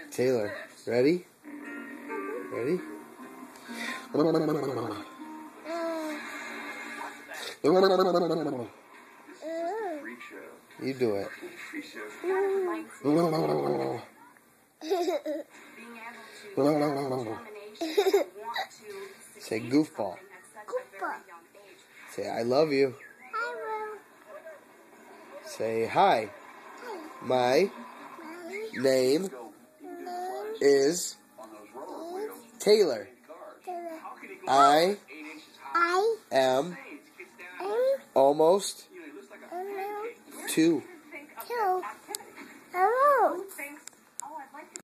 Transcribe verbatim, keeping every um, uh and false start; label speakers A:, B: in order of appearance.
A: Taylor, ready? Ready? You do it. Say goofball.
B: Goofball.
A: Say I love you.
B: I will.
A: Say hi. My
B: My
A: name
B: name
A: is Taylor.
B: Taylor.
A: I
B: I
A: am
B: am
A: almost
B: almost
A: two.